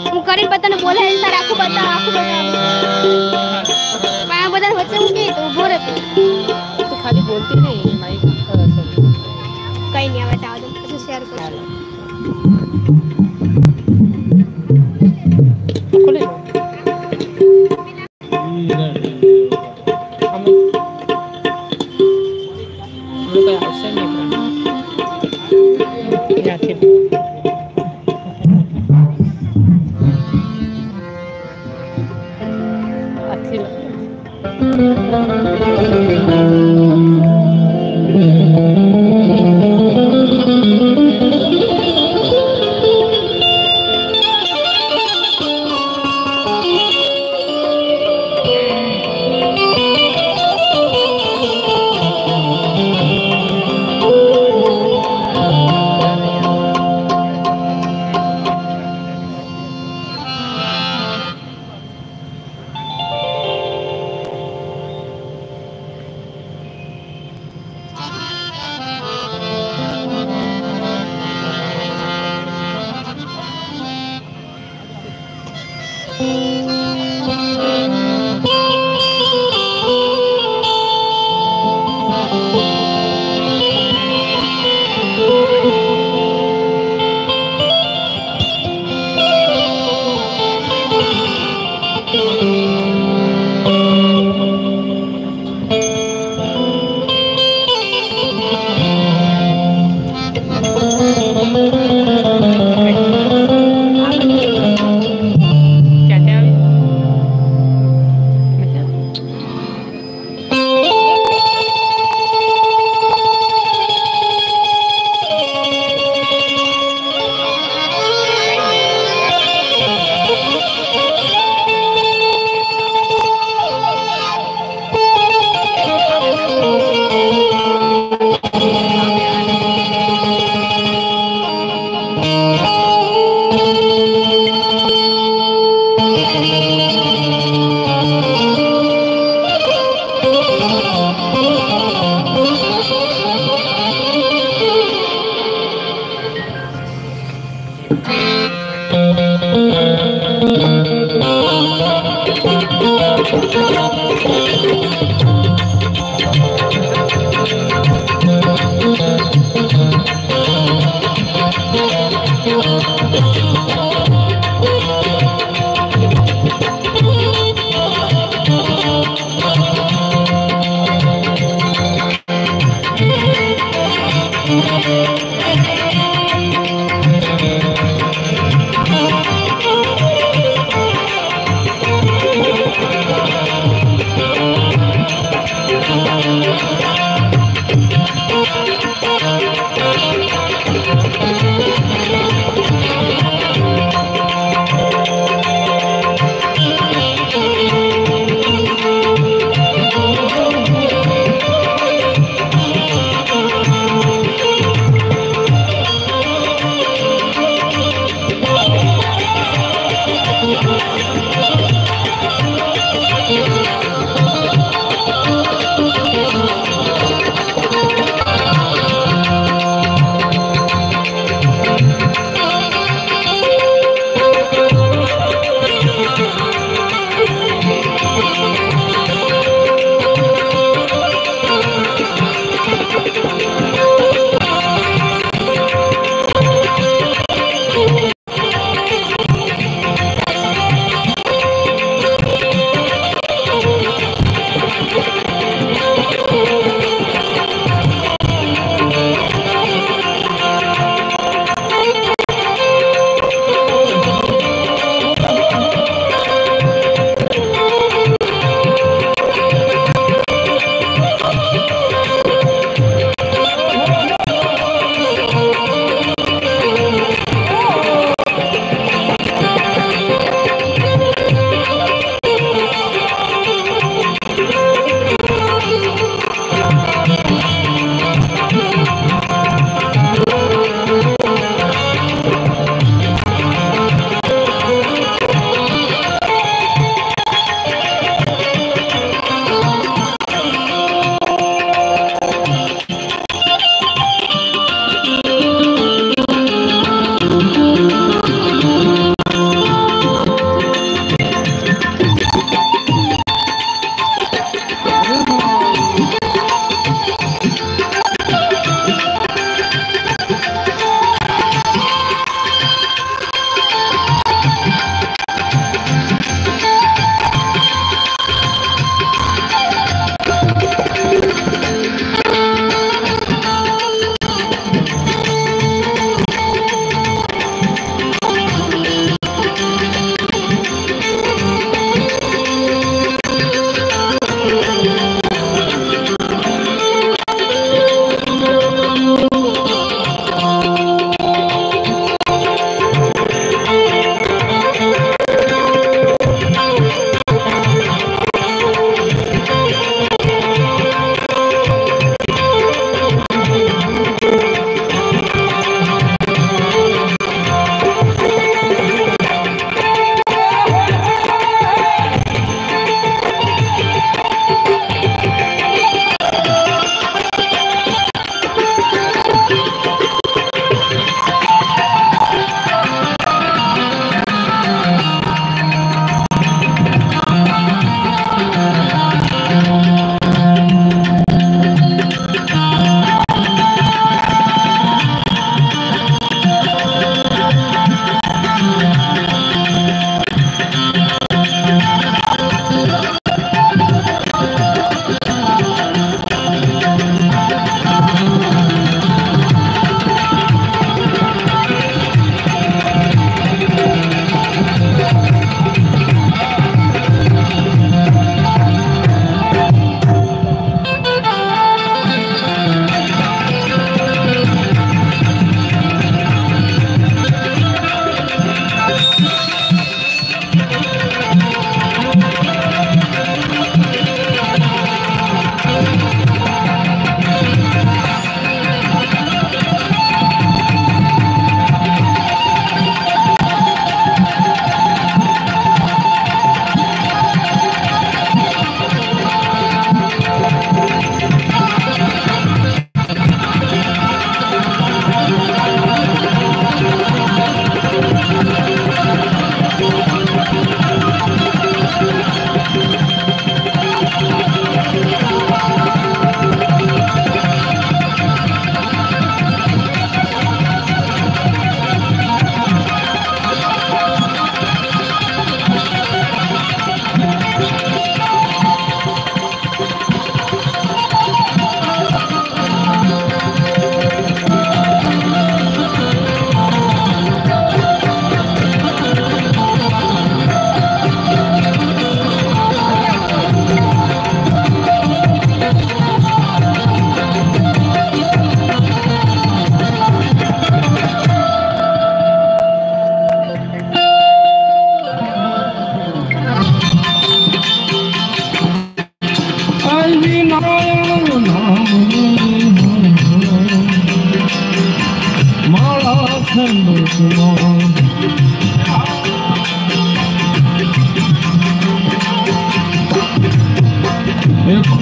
करीन पता न बोला है सर आपको बता मैं बता बच्चे उनके तो बोल रहे तो खाली बोलती नहीं माइक कहीं नहीं आवाज आओ तो शेयर कर खोले लो हम कोई ऑप्शन नहीं या फिर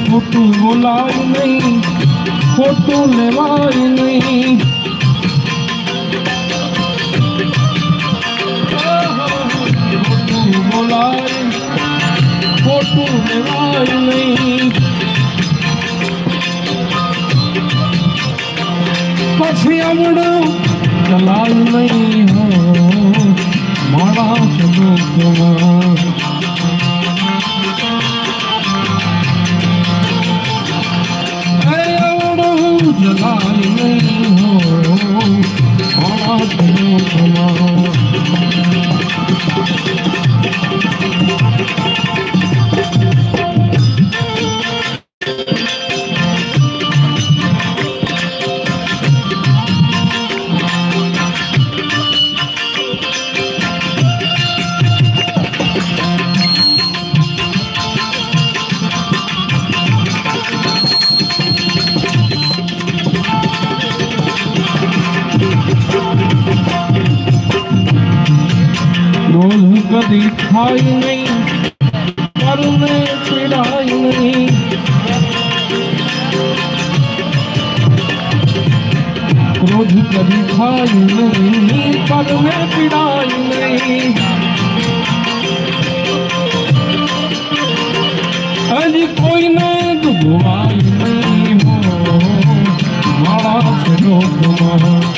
खोटू बोलाय नहीं, खोटू लेवाय नहीं। खोटू बोलाय, खोटू लेवाय नहीं। पछी अमड़ो चलाय नहीं हो, माड़ा चलो कुमार। जलाय नहीं हो, माड़ा चलो कुमार। कभी खाई नहीं, पर मैं पिड़ाई नहीं। क्रोध कभी खाई नहीं, पर मैं पिड़ाई नहीं। अजी कोई ने डुबवाई नहीं हो, माड़ा चलो कुमार।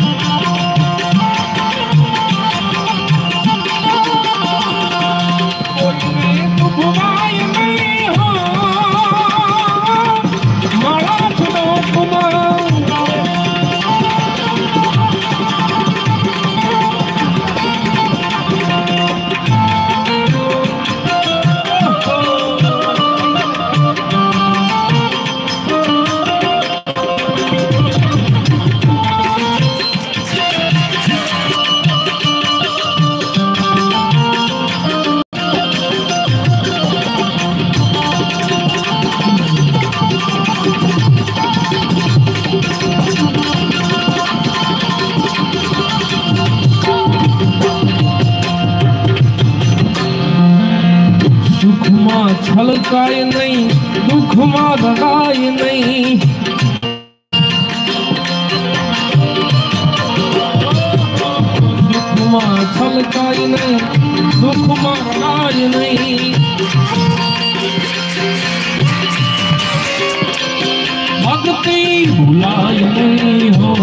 छलकाय नहीं, दुख मां लगाय नहीं। दुख मां छलकाय नहीं, दुख मां लगाय नहीं। भक्ति भुलाय नहीं हो,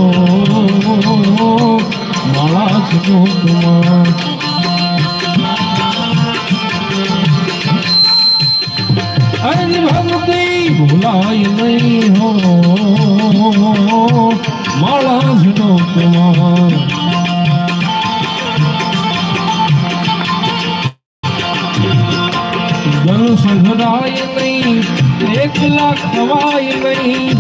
माड़ा चलो कुमार। अरे भक्ति भुलाय नहीं हो, माड़ा चलो कुमार। धन संघराय नहीं, 1 लाख खवाय नहीं।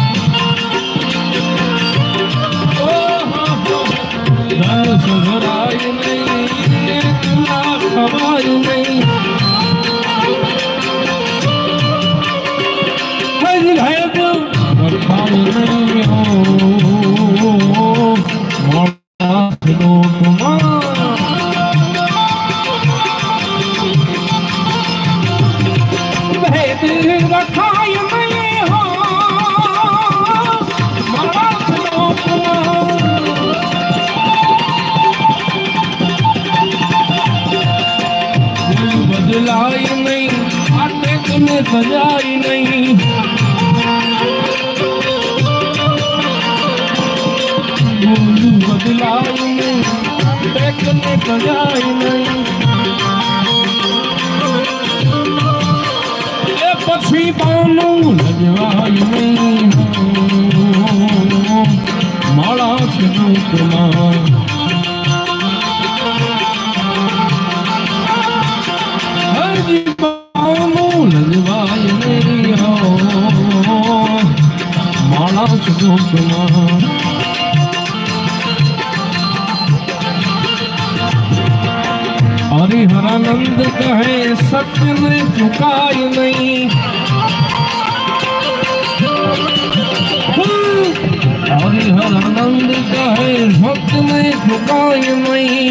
धन संघराय नहीं, 1 लाख खवाय नहीं। रखाय नहीं हो, माड़ा चलो कुमार। भेद रखाय नहीं हो, माड़ा चलो कुमार। दिल बदलाय नहीं, आटे में सजाई नहीं। बदलाय नहीं, देखने सजाई नहीं। ये पक्षी बानू लजवाई नहीं हो, माड़ा चलो कुमार। हरी बानू लजवाई नहीं हो, माड़ा चलो कुमार। हरिहरानंद कहे सत्य में झुकाय नहीं। हरिहरानंद कहे सत्य में झुकाय नहीं।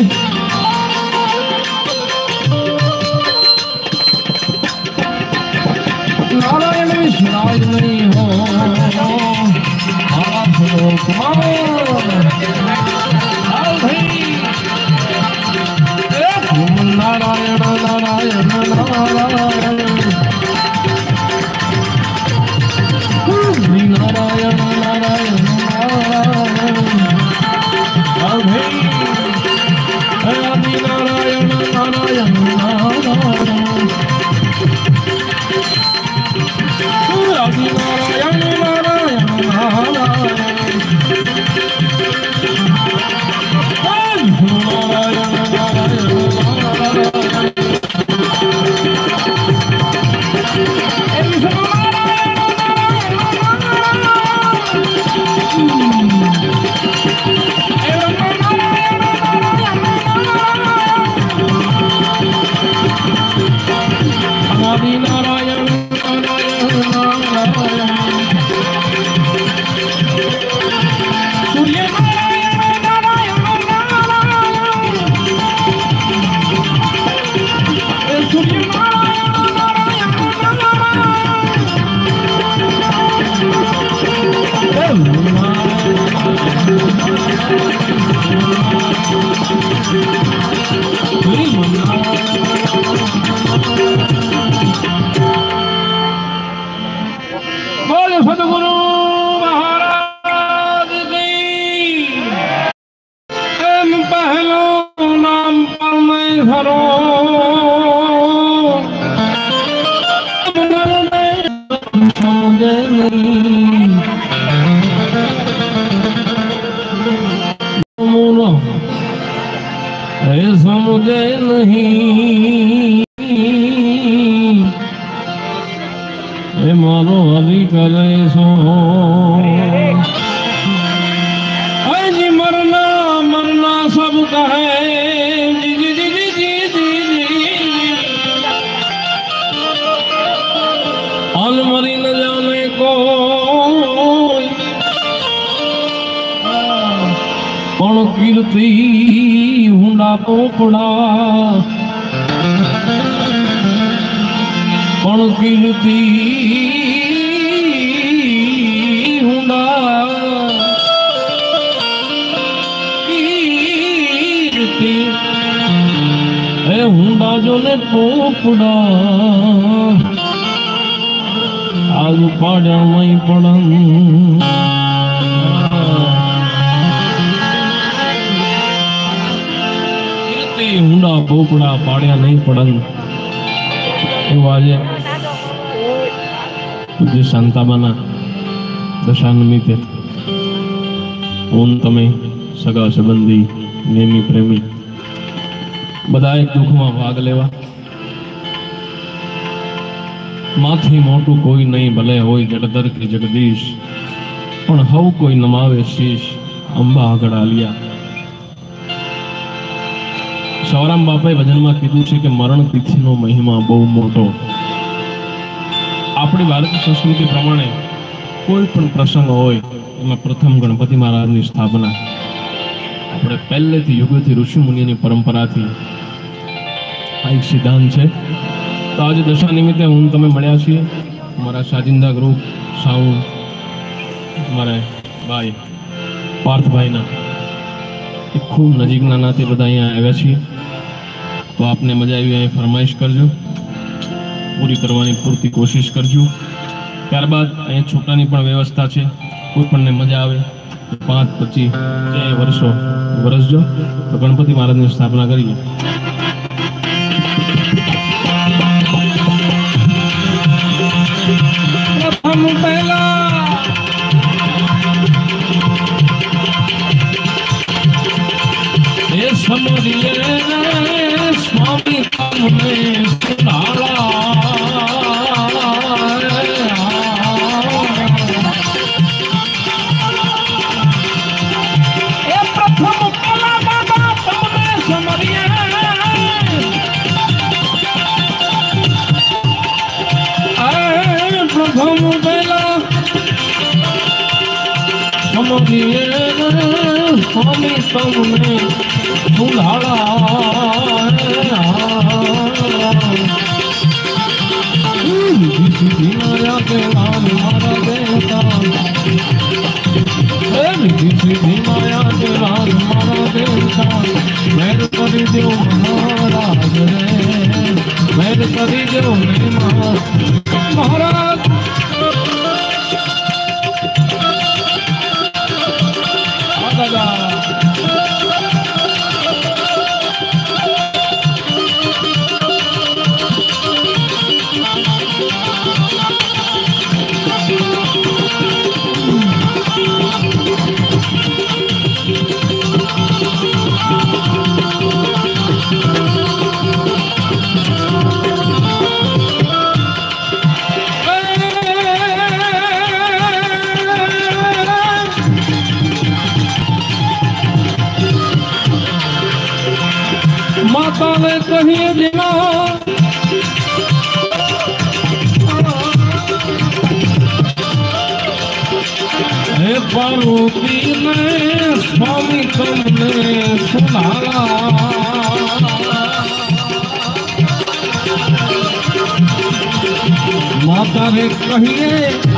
नारायण विष्णाय नारायण नारायण नारायण नारायण नारायण आदि नारायण नारायण नारायण आदि नारायण नारायण बोलो सतगुरु महाराज की पहलो नाम पर मैं घरो समझे नहीं मारो हरी करे सो जी मरना मरना सब कहे जी जी जी जी जी जी जी हाल मरी न जाने को कौन कीर्ति हुंडा पोपड़ा कौन कीर्ति हुंडा कीर्ति है हुंडा जो ने पोपड़ा आज पाड़ा मई पड़न हुंडा पोपड़ा पाड़िया नहीं पड़न આજે પૂજ્ય શાંતાબાના દશા નિમિત્તે હું તમે સગા સંબંધી નેમી પ્રેમી બધાએ દુઃખમાં ભાગ લેવા માથી મોટું કોઈ નહીં ભલે હોય જગદર કે જગદીશ પણ હવ કોઈ નમાવે શીશ અંબા આગળ આલિયા સૌરામ બાપાએ ભજનમાં કીધું છે કે મરણ તિથિનો મહિમા બહુ મોટો આપણી ભારતીય સંસ્કૃતિ પ્રમાણે કોઈ પણ પ્રસંગ હોય એમાં પ્રથમ ગણપતિ મહારાજની સ્થાપના આપણે પહેલેથી યુગોથી ઋષિ મુનિની પરંપરાથી આ એક સિદ્ધાંત છે તો આજે દશા નિમિત્તે હું તમે મળ્યા છીએ મારા સાજિંદા ગ્રુપ સાઉન્ડ મારા ભાઈ પાર્થભાઈના એક ખૂબ નજીકના નાતે બધા અહીંયા આવ્યા છીએ तो आपने मजा आई है फरमाइश करजो पूरी करवानी पूरती कोशिश करजो त्यारबाद अहीं छोटानी पण व्यवस्था है कोई पण ने मजा आवे तो 5-25 वर्षो वरसजो तो गणपति महाराज की स्थापना करिए पहला स्वामी तुमने सुनाला प्रथम पहला बाबा तुमने समरिया प्रथम पहला समरिए स्वामी तुमने सुनाला કરી દો ને મહારાજ દાદા माता ने कही दिना हे पार्वती ने स्वामी तुमने सुनाला माता ने कहिए